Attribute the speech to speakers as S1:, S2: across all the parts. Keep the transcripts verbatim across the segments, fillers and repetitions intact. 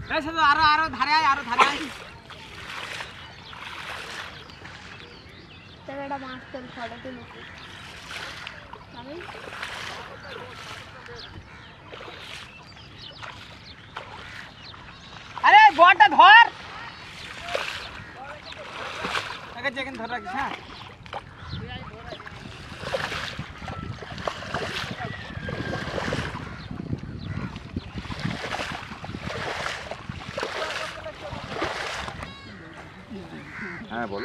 S1: ऐसे तो आरो आरो धारे आए आरो धारे आए
S2: तेरा मास्टर छोड़ दे लोग
S1: अरे बोट धर अगर जगन धर रखिस हां
S3: हाँ बोलो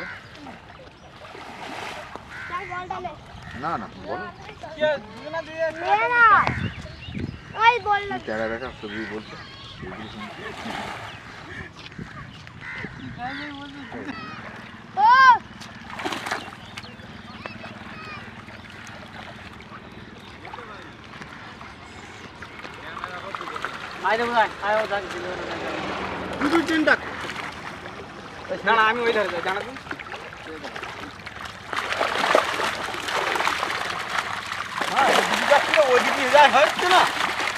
S2: क्या बॉल डाले
S3: ना ना बोलो
S1: ये दुना दिए
S2: मेरा ओए बॉल लग
S3: क्या रखा सभी बोलते
S2: ओ
S1: आए दे भाई आए हो जाके दू दू तीन तक ना ना আমি ওই ধরে যাই জানা তুমি হ্যাঁ দিদিটা কি ওই দিদি যায় হচ্ছে না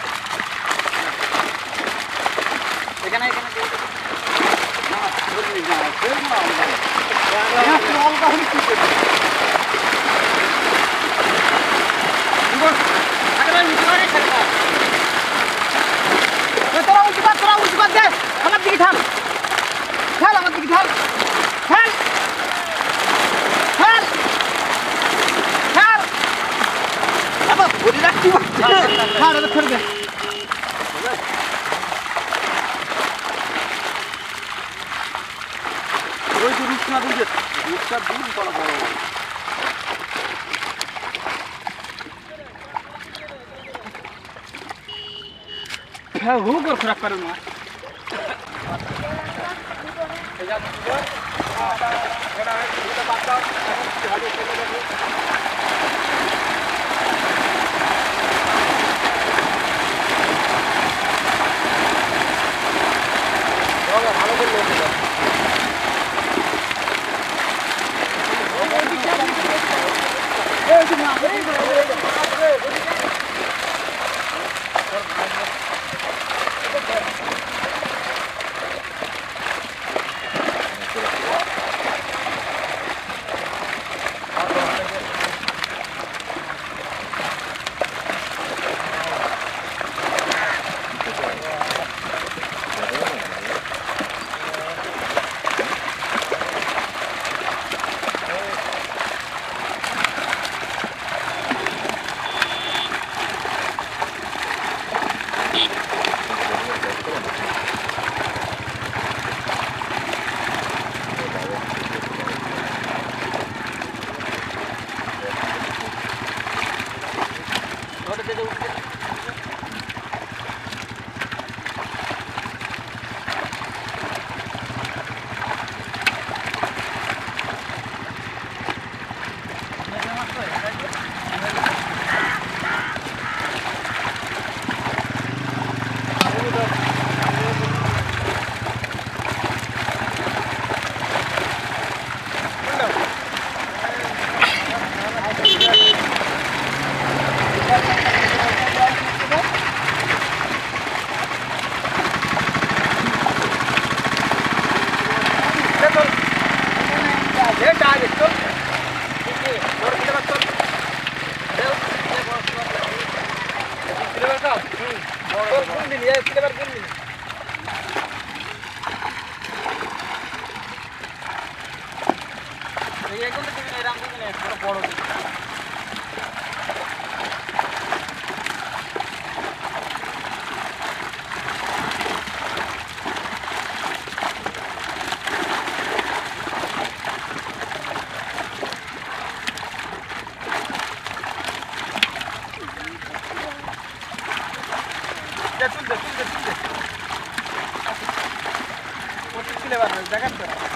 S1: এখানে এখানে না বলি না ফের না আমরা অলগা হলি কি করব দেখো আগে উঠে খেলে না তোরা উঠে বাদ তোরা উঠে বাদ দে আমার দিকে থাম খেল আমার দিকে খেল খেল খেল খেল আবা বলি রাখছি হ্যাঁ রে ছেড়ে দে ওই যে রুট না দিলে রুটটা দিন বড় বড় হ্যাঁ হু করে খারাপ করে না जा ऊपर आटा थोड़ा है थोड़ा बात आगे चले जाओ होगा भालो कर लो ए सुना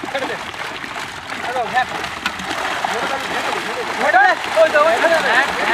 S1: Hãy subscribe cho kênh Ghiền Mì Gõ để không bỏ lỡ những video hấp dẫn.